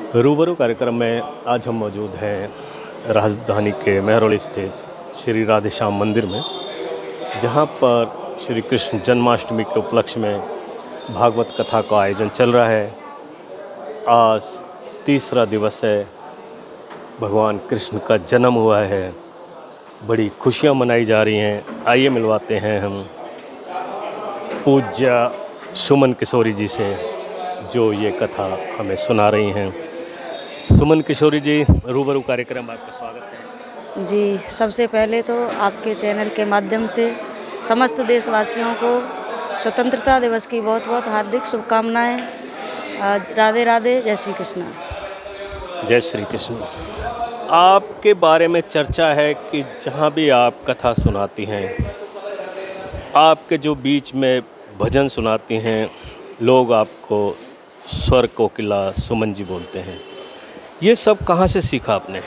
रूबरू कार्यक्रम में आज हम मौजूद हैं राजधानी के मेहरौली स्थित श्री राधेश्याम मंदिर में, जहां पर श्री कृष्ण जन्माष्टमी के उपलक्ष्य में भागवत कथा का आयोजन चल रहा है। आज तीसरा दिवस है, भगवान कृष्ण का जन्म हुआ है, बड़ी खुशियां मनाई जा रही हैं। आइए मिलवाते हैं हम पूज्य सुमन किशोरी जी से, जो ये कथा हमें सुना रही हैं। सुमन किशोरी जी, रूबरू कार्यक्रम में आपका स्वागत है। जी, सबसे पहले तो आपके चैनल के माध्यम से समस्त देशवासियों को स्वतंत्रता दिवस की बहुत बहुत हार्दिक शुभकामनाएं। राधे राधे, जय श्री कृष्ण। जय श्री कृष्ण। आपके बारे में चर्चा है कि जहाँ भी आप कथा सुनाती हैं, आपके जो बीच में भजन सुनाती हैं, लोग आपको स्वर कोकिला सुमन जी बोलते हैं। ये सब कहाँ से सीखा आपने?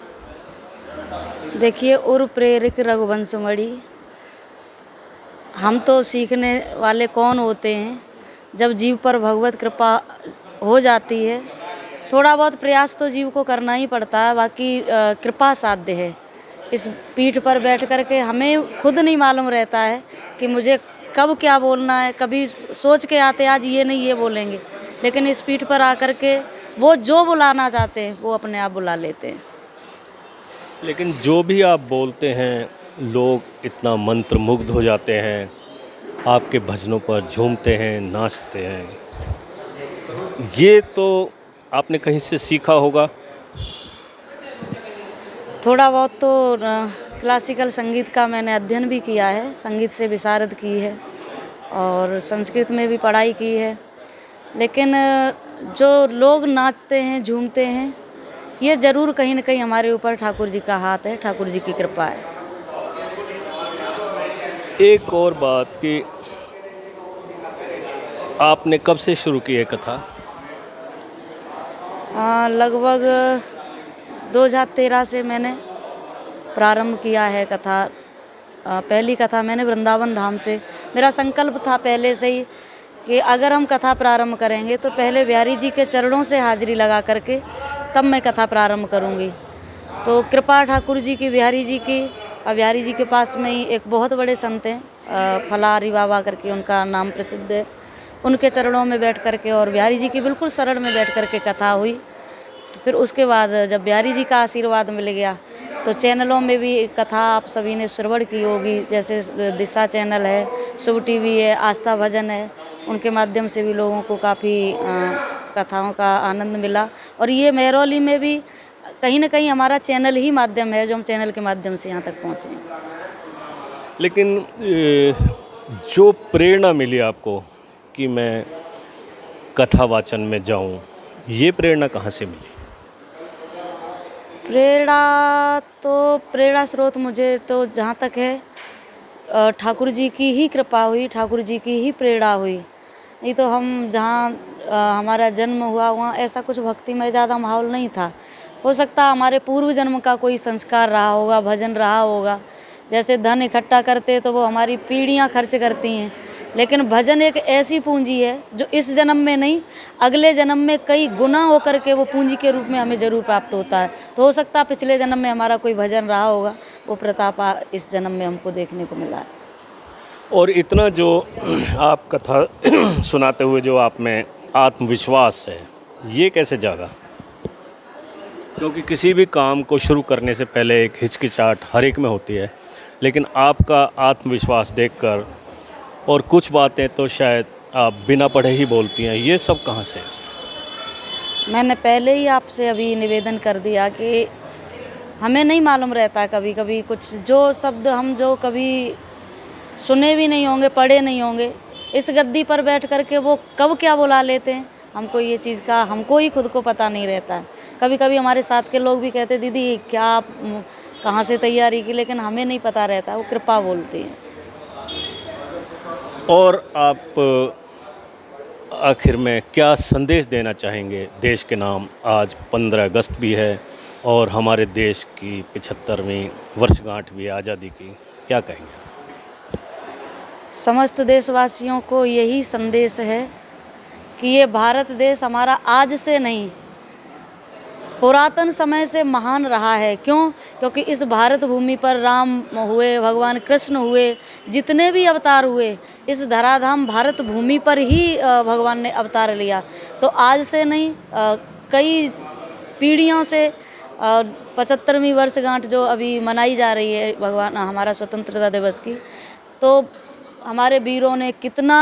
देखिए, उर प्रेरक रघुवंश मणि, हम तो सीखने वाले कौन होते हैं। जब जीव पर भगवत कृपा हो जाती है, थोड़ा बहुत प्रयास तो जीव को करना ही पड़ता है, बाकी कृपा साध्य है। इस पीठ पर बैठ कर के हमें खुद नहीं मालूम रहता है कि मुझे कब क्या बोलना है। कभी सोच के आते आज ये नहीं ये बोलेंगे, लेकिन इस पीठ पर आकर के वो जो बुलाना चाहते हैं वो अपने आप बुला लेते हैं। लेकिन जो भी आप बोलते हैं, लोग इतना मंत्र मुग्ध हो जाते हैं, आपके भजनों पर झूमते हैं, नाचते हैं। ये तो आपने कहीं से सीखा होगा? थोड़ा बहुत तो क्लासिकल संगीत का मैंने अध्ययन भी किया है, संगीत से विशारद की है और संस्कृत में भी पढ़ाई की है। लेकिन जो लोग नाचते हैं, झूमते हैं, ये ज़रूर कहीं न कहीं हमारे ऊपर ठाकुर जी का हाथ है, ठाकुर जी की कृपा है। एक और बात कि आपने कब से शुरू की है कथा? लगभग 2013 से मैंने प्रारंभ किया है कथा। पहली कथा मैंने वृंदावन धाम से, मेरा संकल्प था पहले से ही कि अगर हम कथा प्रारंभ करेंगे तो पहले बिहारी जी के चरणों से हाजिरी लगा करके तब मैं कथा प्रारंभ करूंगी। तो कृपा ठाकुर जी की, बिहारी जी की। और बिहारी जी के पास में ही एक बहुत बड़े संत हैं, फलारी बाबा करके उनका नाम प्रसिद्ध है। उनके चरणों में बैठ करके और बिहारी जी की बिल्कुल शरण में बैठ करके कथा हुई। तो फिर उसके बाद जब बिहारी जी का आशीर्वाद मिल गया तो चैनलों में भी कथा आप सभी ने श्रवण की होगी, जैसे दिशा चैनल है, शुभ टीवी है, आस्था भजन है। उनके माध्यम से भी लोगों को काफ़ी कथाओं का आनंद मिला। और ये मेहरौली में भी कहीं ना कहीं हमारा चैनल ही माध्यम है, जो हम चैनल के माध्यम से यहाँ तक पहुँचे। लेकिन जो प्रेरणा मिली आपको कि मैं कथा वाचन में जाऊं, ये प्रेरणा कहाँ से मिली? प्रेरणा स्रोत मुझे तो जहाँ तक है ठाकुर जी की ही कृपा हुई, ठाकुर जी की ही प्रेरणा हुई। नहीं तो हम जहाँ हमारा जन्म हुआ वहाँ ऐसा कुछ भक्तिमय ज़्यादा माहौल नहीं था। हो सकता है हमारे पूर्व जन्म का कोई संस्कार रहा होगा, भजन रहा होगा। जैसे धन इकट्ठा करते तो वो हमारी पीढ़ियाँ खर्च करती हैं, लेकिन भजन एक ऐसी पूंजी है जो इस जन्म में नहीं, अगले जन्म में कई गुना होकर के वो पूंजी के रूप में हमें जरूर प्राप्त होता है। तो हो सकता है पिछले जन्म में हमारा कोई भजन रहा होगा, वो प्रताप इस जन्म में हमको देखने को मिला है। और इतना जो आप कथा सुनाते हुए जो आप में आत्मविश्वास है, ये कैसे जागा? क्योंकि किसी भी काम को शुरू करने से पहले एक हिचकिचाहट हर एक में होती है, लेकिन आपका आत्मविश्वास देखकर, और कुछ बातें तो शायद आप बिना पढ़े ही बोलती हैं, ये सब कहाँ से? मैंने पहले ही आपसे अभी निवेदन कर दिया कि हमें नहीं मालूम रहता कभी कभी कुछ जो शब्द हम जो कभी सुने भी नहीं होंगे, पढ़े नहीं होंगे, इस गद्दी पर बैठ करके वो कब क्या बुला लेते हैं, हमको ये चीज़ का हमको ही खुद को पता नहीं रहता है। कभी कभी हमारे साथ के लोग भी कहते दीदी क्या आप कहाँ से तैयारी की, लेकिन हमें नहीं पता रहता, वो कृपा बोलती हैं। और आप आखिर में क्या संदेश देना चाहेंगे देश के नाम? आज 15 अगस्त भी है और हमारे देश की 75वीं वर्षगांठ भी है आज़ादी की, क्या कहेंगे? समस्त देशवासियों को यही संदेश है कि ये भारत देश हमारा आज से नहीं, पुरातन समय से महान रहा है। क्यों? क्योंकि इस भारत भूमि पर राम हुए, भगवान कृष्ण हुए, जितने भी अवतार हुए, इस धराधाम भारत भूमि पर ही भगवान ने अवतार लिया। तो आज से नहीं, कई पीढ़ियों से, और 75वीं वर्षगांठ जो अभी मनाई जा रही है भगवान हमारा स्वतंत्रता दिवस की, तो हमारे वीरों ने कितना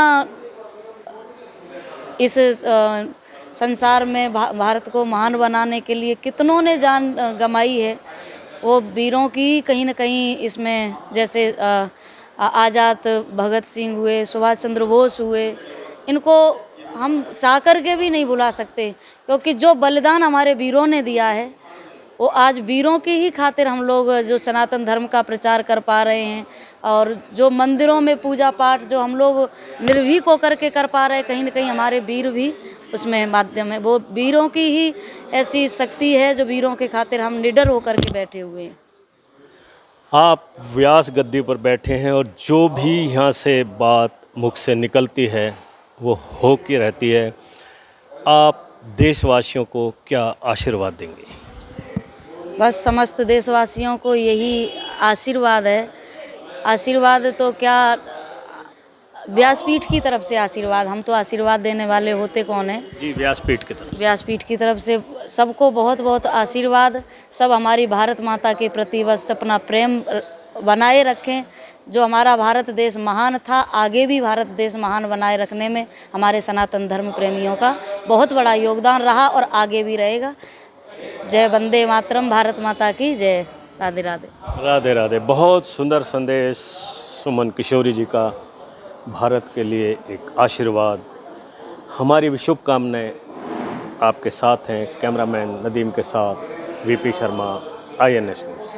इस संसार में भारत को महान बनाने के लिए कितनों ने जान गंवाई है। वो वीरों की कहीं न कहीं इसमें, जैसे आज़ाद भगत सिंह हुए, सुभाष चंद्र बोस हुए, इनको हम चाह कर के भी नहीं भुला सकते, क्योंकि जो बलिदान हमारे वीरों ने दिया है वो आज वीरों की ही खातिर हम लोग जो सनातन धर्म का प्रचार कर पा रहे हैं, और जो मंदिरों में पूजा पाठ जो हम लोग निर्भीक होकर के कर पा रहे हैं, कहीं न कहीं हमारे वीर भी उसमें माध्यम है। वो वीरों की ही ऐसी शक्ति है जो वीरों के खातिर हम निडर होकर के बैठे हुए हैं। आप व्यास गद्दी पर बैठे हैं और जो भी यहाँ से बात मुख से निकलती है वो हो के रहती है। आप देशवासियों को क्या आशीर्वाद देंगे? बस समस्त देशवासियों को यही आशीर्वाद है। आशीर्वाद तो क्या, व्यासपीठ की तरफ से आशीर्वाद। हम तो आशीर्वाद देने वाले होते कौन है जी, व्यासपीठ की तरफ। व्यासपीठ की तरफ से सबको बहुत बहुत आशीर्वाद। सब हमारी भारत माता के प्रति बस अपना प्रेम बनाए रखें। जो हमारा भारत देश महान था, आगे भी भारत देश महान बनाए रखने में हमारे सनातन धर्म प्रेमियों का बहुत बड़ा योगदान रहा और आगे भी रहेगा। जय वंदे मातरम, भारत माता की जय। राधे राधे। राधे राधे। बहुत सुंदर संदेश सुमन किशोरी जी का, भारत के लिए एक आशीर्वाद। हमारी भी शुभकामनाएं आपके साथ हैं। कैमरामैन नदीम के साथ वीपी शर्मा, INS न्यूज़।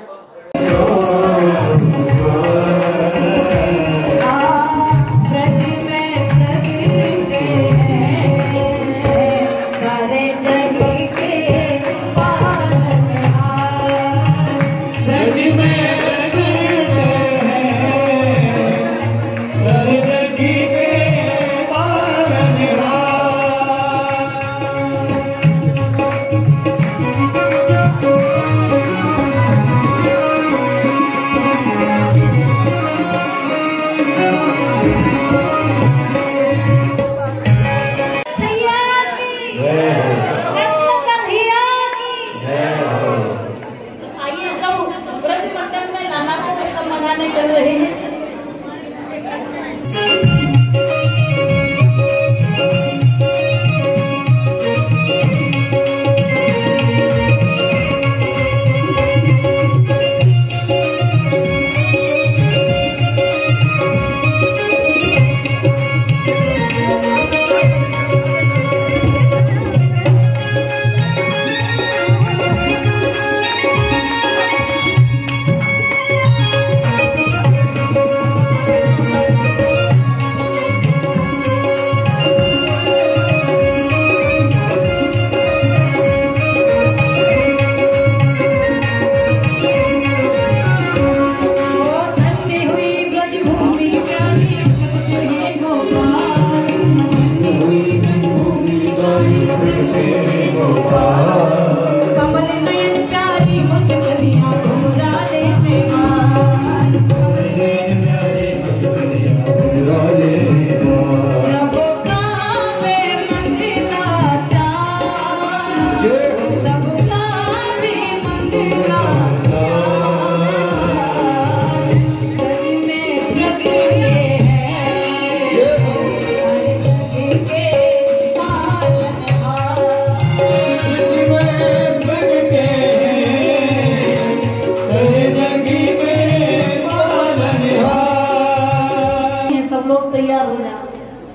तैयार हो जाओ।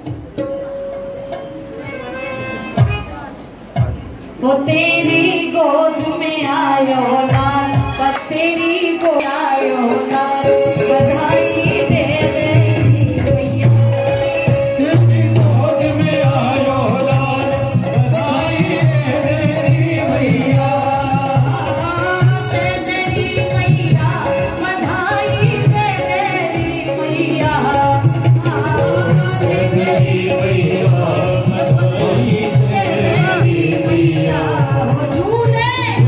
वो तेरी गोद में आयो लाल, तेरी गोद आयो लाल, बधाई दे दे भैया। तेरी गोद में आयो लाल, बधाई दे दे भैया। तेरी मैया बधाई दे दे भैया। तेरी मैया बधाई दे दे भैया। झूले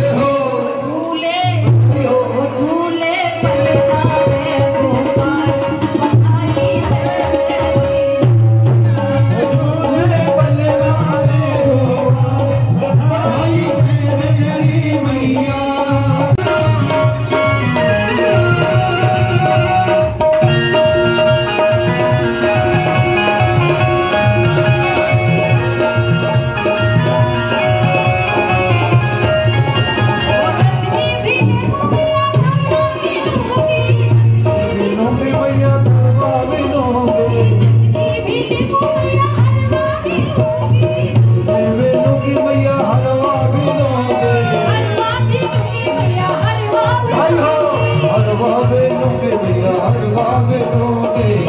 स्वागतों के